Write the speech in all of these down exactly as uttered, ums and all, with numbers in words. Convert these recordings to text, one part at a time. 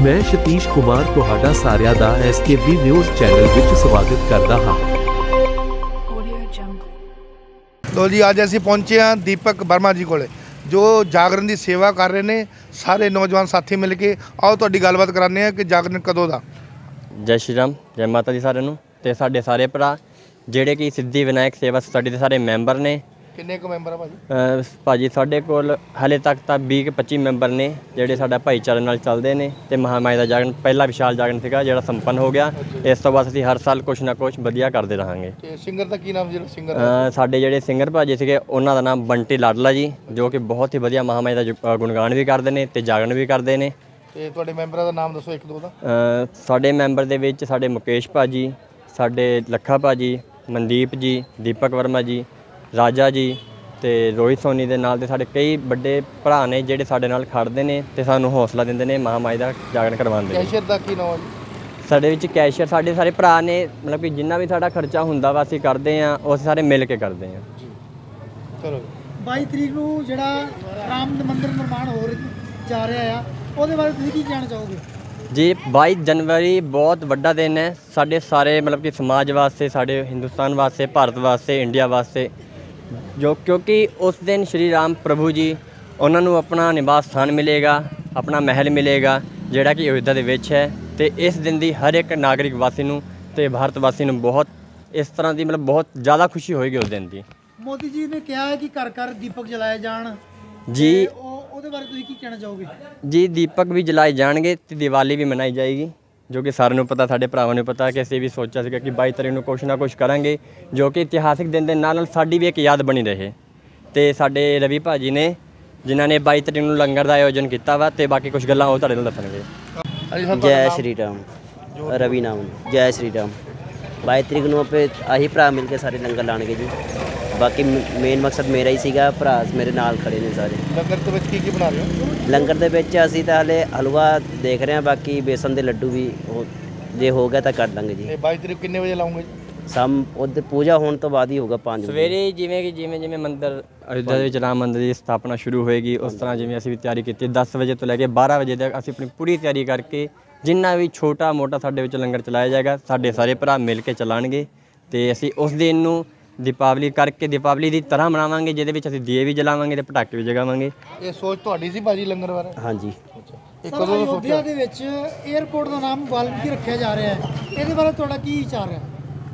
मैं सतीश कुमार तुहाडा सारिਆਂ ਦਾ S K B news channel विच स्वागत करदा हां। तो जी अज असीं पहुंचे हाँ दीपक वर्मा जी कोले जो जागरण की सेवा कर रहे हैं। सारे नौजवान साथी मिल के आओ तुहाडी गलबात कराने कि जागरण कदों दा। जय श्री राम, जय माता दी सारिਆਂ ਨੂੰ ਤੇ ਸਾਡੇ ਸਾਰੇ ਭਰਾ ਜਿਹੜੇ ਕਿ ਸਿੱਧੀ ਵਿਨਾਇਕ ਸੇਵਾ ਸੁਸਾਇਟੀ ਦੇ ਸਾਰੇ ਮੈਂਬਰ ਨੇ। ਕਿੰਨੇ ਕੁ ਮੈਂਬਰ ਆ ਭਾਜੀ? ਭਾਜੀ ਸਾਡੇ ਕੋਲ ਹਾਲੇ ਤੱਕ ਤਾਂ ਵੀਹ ਪੱਚੀ ਮੈਂਬਰ ਨੇ ਜਿਹੜੇ ਸਾਡਾ ਭਾਈਚਾਰੇ ਨਾਲ ਚੱਲਦੇ ਨੇ ਤੇ ਮਹਾਮਾਈ ਦਾ ਜਾਗਰਣ ਪਹਿਲਾ ਵਿਸ਼ਾਲ ਜਾਗਰਣ ਸੀਗਾ ਜਿਹੜਾ ਸੰਪੰਨ ਹੋ ਗਿਆ। ਇਸ ਤੋਂ ਬਾਅਦ ਅਸੀਂ ਹਰ ਸਾਲ ਕੁਛ ਨਾ ਕੁਛ ਵਧੀਆ ਕਰਦੇ ਰਹਾਂਗੇ। ਤੇ ਸਿੰਗਰ ਦਾ ਕੀ ਨਾਮ ਜਿਹੜਾ ਸਿੰਗਰ? ਸਾਡੇ ਜਿਹੜੇ ਸਿੰਗਰ ਭਾਜੀ ਸੀਗੇ ਉਹਨਾਂ ਦਾ ਨਾਮ ਬੰਟੀ ਲਾਡਲਾ ਜੀ, ਜੋ ਕਿ ਬਹੁਤ ਹੀ ਵਧੀਆ ਮਹਾਮਾਈ ਦਾ ਗੁਣਗਾਨ ਵੀ ਕਰਦੇ ਨੇ ਤੇ ਜਾਗਰਣ ਵੀ ਕਰਦੇ ਨੇ। ਤੇ ਤੁਹਾਡੇ ਮੈਂਬਰਾਂ ਦਾ ਨਾਮ ਦੱਸੋ ਇੱਕ ਦੋ ਦਾ। ਸਾਡੇ ਮੈਂਬਰ ਦੇ ਵਿੱਚ ਸਾਡੇ ਮੁਕੇਸ਼ ਭਾਜੀ, ਸਾਡੇ ਲੱਖਾ ਭਾਜੀ, ਮਨਦੀਪ ਜੀ, ਦੀਪਕ ਵਰਮਾ ਜੀ, ਰਾਜਾ ਜੀ ਤੇ ਰੋਹਿਤ ਸੋਨੀ ਦੇ ਨਾਲ ਦੇ ਸਾਡੇ ਕਈ ਵੱਡੇ ਭਰਾ ਨੇ ਜਿਹੜੇ ਸਾਡੇ ਨਾਲ ਖੜਦੇ ਨੇ ਤੇ ਸਾਨੂੰ ਹੌਸਲਾ ਦਿੰਦੇ ਨੇ ਮਹਾਮਾਈ ਦਾ ਜਾਗਰਣ ਕਰਵਾਉਂਦੇ। ਕੈਸ਼ੀਅਰ ਦਾ ਕੀ ਨਾਮ ਹੈ? ਸਾਡੇ ਵਿੱਚ ਕੈਸ਼ੀਅਰ ਸਾਡੇ ਸਾਰੇ ਭਰਾ ਨੇ, ਮਤਲਬ ਕਿ ਜਿੰਨਾ ਵੀ ਸਾਡਾ ਖਰਚਾ ਹੁੰਦਾ ਵਾ ਅਸੀਂ ਕਰਦੇ ਹਾਂ, ਉਹ ਅਸੀਂ ਸਾਰੇ ਮਿਲ ਕੇ ਕਰਦੇ ਹਾਂ। ਚਲੋ ਬਾਈ ਤਰੀਕ ਨੂੰ ਜਿਹੜਾ ਰਾਮ ਮੰਦਿਰ ਨਿਰਮਾਣ ਹੋ ਜਾ ਰਿਹਾ ਆ ਉਹਦੇ ਬਾਰੇ ਤੁਸੀਂ ਕੀ ਕਹਿਣਾ ਚਾਹੋਗੇ? ਜੀ ਬਾਈ ਜਨਵਰੀ ਬਹੁਤ ਵੱਡਾ ਦਿਨ ਹੈ ਸਾਡੇ ਸਾਰੇ, ਮਤਲਬ ਕਿ ਸਮਾਜ ਵਾਸਤੇ, ਸਾਡੇ ਹਿੰਦੁਸਤਾਨ ਵਾਸਤੇ, ਭਾਰਤ ਵਾਸਤੇ, ਇੰਡੀਆ ਵਾਸਤੇ, ਜੋ ਕਿਉਂਕਿ ਉਸ ਦਿਨ ਸ਼੍ਰੀ ਰਾਮ ਪ੍ਰਭੂ ਜੀ ਉਹਨਾਂ ਨੂੰ ਆਪਣਾ ਨਿਵਾਸ ਸਥਾਨ ਮਿਲੇਗਾ, ਆਪਣਾ ਮਹਿਲ ਮਿਲੇਗਾ ਜਿਹੜਾ ਕਿ ਅਯੋਧਿਆ ਦੇ ਵਿੱਚ ਹੈ। ਤੇ ਇਸ ਦਿਨ ਦੀ ਹਰ ਇੱਕ ਨਾਗਰਿਕ ਵਾਸੀ ਨੂੰ ਤੇ ਭਾਰਤ ਵਾਸੀ ਨੂੰ ਬਹੁਤ ਇਸ ਤਰ੍ਹਾਂ ਦੀ ਮਤਲਬ ਬਹੁਤ ਜ਼ਿਆਦਾ ਖੁਸ਼ੀ ਹੋਏਗੀ ਉਸ ਦਿਨ ਦੀ। ਮੋਦੀ ਜੀ ਨੇ ਕਿਹਾ ਹੈ ਕਿ ਘਰ ਘਰ ਦੀਪਕ ਜਲਾਏ ਜਾਣ ਜੀ, ਉਹਦੇ ਬਾਰੇ ਤੁਸੀਂ ਕੀ ਕਹਿਣਾ ਚਾਹੋਗੇ? ਜੀ ਦੀਪਕ ਵੀ ਜਲਾਏ ਜਾਣਗੇ ਤੇ ਦੀਵਾਲੀ ਵੀ ਮਨਾਈ ਜਾਏਗੀ, ਜੋ ਕਿ ਸਾਰਿਆਂ ਨੂੰ ਪਤਾ, ਸਾਡੇ ਭਰਾਵਾਂ ਨੂੰ ਪਤਾ ਕਿ ਅਸੀਂ ਵੀ ਸੋਚਿਆ ਸੀਗਾ ਕਿ ਬਾਈ ਤਰੀਕ ਨੂੰ ਕੁਛ ਨਾ ਕੁਛ ਕਰਾਂਗੇ ਜੋ ਕਿ ਇਤਿਹਾਸਿਕ ਦਿਨ ਦੇ ਨਾਲ ਨਾਲ ਸਾਡੀ ਵੀ ਇੱਕ ਯਾਦ ਬਣੀ ਰਹੇ। ਤੇ ਸਾਡੇ ਰਵੀ ਭਾਜੀ ਨੇ ਜਿਨ੍ਹਾਂ ਨੇ ਬਾਈ ਤਰੀਕ ਨੂੰ ਲੰਗਰ ਦਾ ਆਯੋਜਨ ਕੀਤਾ ਵਾ ਤੇ ਬਾਕੀ ਕੁਛ ਗੱਲਾਂ ਉਹ ਤੁਹਾਡੇ ਨਾਲ ਦੱਸਣਗੇ। ਜੈ ਸ਼੍ਰੀ ਰਾਮ, ਰਵੀ ਨਾਮ। ਜੈ ਸ਼੍ਰੀ ਰਾਮ। ਬਾਈ ਤਰੀਕ ਨੂੰ ਆਪੇ ਆਹੀ ਭਰਾ ਮਿਲ ਕੇ ਸਾਰੇ ਲੰਗਰ ਲਾਣਗੇ ਜੀ। ਬਾਕੀ ਮੇਨ ਮਕਸਦ ਮੇਰਾ ਹੀ ਸੀਗਾ, ਭਰਾ ਮੇਰੇ ਨਾਲ ਖੜੇ ਨੇ ਸਾਰੇ। ਲੰਗਰ ਦੇ ਵਿੱਚ ਕੀ ਕੀ ਬਣਾ ਰਹੇ ਹੋ? ਲੰਗਰ ਦੇ ਵਿੱਚ ਅਸੀਂ ਤਾਂ ਹਲੇ ਹਲਵਾ ਦੇਖ ਰਹੇ ਹਾਂ, ਬਾਕੀ ਬੇਸਨ ਦੇ ਲੱਡੂ ਵੀ ਜੇ ਹੋ ਗਿਆ ਤਾਂ ਕਰ ਦਾਂਗੇ ਜੀ। ਬਾਈ ਤਰੀਕ ਕਿੰਨੇ ਵਜੇ ਲਾਉਂਗੇ ਜੀ? ਸ਼ਾਮ ਉਹਦੇ ਪੂਜਾ ਹੋਣ ਤੋਂ ਬਾਅਦ ਹੀ ਹੋਗਾ, ਪੰਜ ਸਵੇਰੇ। ਜਿਵੇਂ ਕਿ ਜਿਵੇਂ ਜਿਵੇਂ ਮੰਦਿਰ ਅਯੋਧਿਆ ਦੇ ਵਿੱਚ ਰਾਮ ਮੰਦਿਰ ਦੀ ਸਥਾਪਨਾ ਸ਼ੁਰੂ ਹੋਏਗੀ ਉਸ ਤਰ੍ਹਾਂ ਜਿਵੇਂ ਅਸੀਂ ਵੀ ਤਿਆਰੀ ਕੀਤੀ, ਦਸ ਵਜੇ ਤੋਂ ਲੈ ਕੇ ਬਾਰ੍ਹਾਂ ਵਜੇ ਤੱਕ ਅਸੀਂ ਆਪਣੀ ਪੂਰੀ ਤਿਆਰੀ ਕਰਕੇ ਜਿੰਨਾ ਵੀ ਛੋਟਾ ਮੋਟਾ ਸਾਡੇ ਵਿੱਚ ਲੰਗਰ ਚਲਾਇਆ ਜਾਏਗਾ ਸਾਡੇ ਸਾਰੇ ਭਰਾ ਮਿਲ ਕੇ ਚਲਾਉਣਗੇ। ਤੇ ਅਸੀਂ ਉਸ ਦਿਨ ਨੂੰ ਦੀਪਾਵਲੀ ਕਰਕੇ ਦੀਪਾਵਲੀ ਦੀ ਤਰ੍ਹਾਂ ਮਨਾਵਾਂਗੇ, ਜਿਹਦੇ ਵਿੱਚ ਅਸੀਂ ਦੀਏ ਵੀ ਜਲਾਵਾਂਗੇ ਤੇ ਪਟਾਕੇ ਵੀ ਜਗਾਵਾਂਗੇ। ਇਹ ਸੋਚ ਤੁਹਾਡੀ ਸੀ ਭਾਜੀ ਲੰਗਰ ਬਾਰੇ? ਹਾਂਜੀ। ਇਹ ਕਦੋਂ ਦਾ ਅਯੋਧਿਆ ਦੇ ਵਿੱਚ 에ਅਰਪੋਰਟ ਦਾ ਨਾਮ ਵਾਲਮੀਕੀ ਰੱਖਿਆ ਜਾ ਰਿਹਾ ਹੈ, ਇਹਦੇ ਬਾਰੇ ਤੁਹਾਡਾ ਕੀ ਵਿਚਾਰ ਹੈ?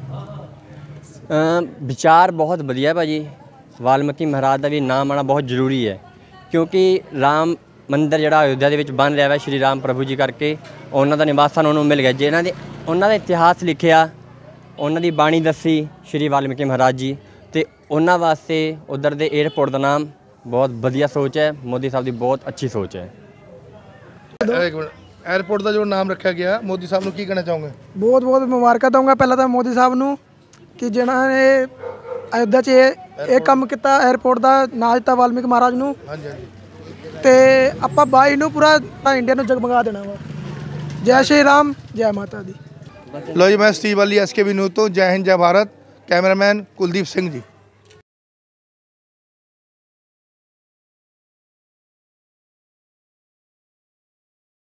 ਵਿਚਾਰ ਬਹੁਤ ਵਧੀਆ ਭਾਜੀ। ਵਾਲਮੀਕੀ ਮਹਾਰਾਜ ਦਾ ਵੀ ਨਾਮ ਆਉਣਾ ਬਹੁਤ ਜ਼ਰੂਰੀ ਹੈ ਕਿਉਂਕਿ ਰਾਮ ਮੰਦਿਰ ਜਿਹੜਾ ਅਯੋਧਿਆ ਦੇ ਵਿੱਚ ਬਣ ਰਿਹਾ ਵਾ ਸ਼੍ਰੀ ਰਾਮ ਪ੍ਰਭੂ ਜੀ ਕਰਕੇ, ਉਹਨਾਂ ਦਾ ਨਿਵਾਸ ਸਥਾਨ ਉਹਨੂੰ ਮਿਲ ਗਿਆ। ਜਿਹਨਾਂ ਦੇ ਉਹਨਾਂ ਦਾ ਇਤਿਹਾਸ ਲਿਖਿਆ, ਉਹਨਾਂ ਦੀ ਬਾਣੀ ਦੱਸੀ ਸ਼੍ਰੀ ਵਾਲਮੀਕੀ ਮਹਾਰਾਜ ਜੀ, ਤੇ ਉਹਨਾਂ ਵਾਸਤੇ ਉਧਰ ਦੇ 에ਅਰਪੋਰਟ ਦਾ ਨਾਮ ਬਹੁਤ ਵਧੀਆ ਸੋਚ ਹੈ। ਮੋਦੀ ਸਾਹਿਬ ਦੀ ਬਹੁਤ ਅੱਛੀ ਸੋਚ ਹੈ। ਇੱਕ ਮਿੰਟ, 에ਅਰਪੋਰਟ ਦਾ ਜੋ ਨਾਮ ਰੱਖਿਆ ਗਿਆ, ਮੋਦੀ ਸਾਹਿਬ ਨੂੰ ਕੀ ਕਹਿਣਾ ਚਾਹੋਗੇ? ਬਹੁਤ ਬਹੁਤ ਮੁਬਾਰਕਾਂ ਦਊਂਗਾ ਪਹਿਲਾਂ ਤਾਂ ਮੋਦੀ ਸਾਹਿਬ ਨੂੰ ਕਿ ਜਿਨ੍ਹਾਂ ਨੇ ਅਯੋਧਿਆ 'ਚ ਇਹ ਕੰਮ ਕੀਤਾ, 에ਅਰਪੋਰਟ ਦਾ ਨਾਂ ਦਿੱਤਾ ਵਾਲਮੀਕੀ ਮਹਾਰਾਜ ਨੂੰ। ਹਾਂਜੀ ਹਾਂਜੀ। ਤੇ ਆਪਾਂ ਬਾਈ ਨੂੰ ਪੂਰਾ ਤਾਂ ਇੰਡੀਆ ਨੂੰ ਜਗਮਗਾ ਦੇਣਾ ਵਾ। ਜੈ ਸ਼੍ਰੀ ਰਾਮ, ਜੈ ਮਾਤਾ ਦੀ। लो जी, मैं स्टीव वाली एस के बी न्यूज़ तो जय हिंद जय भारत। कैमरामैन कुलदीप सिंह जी।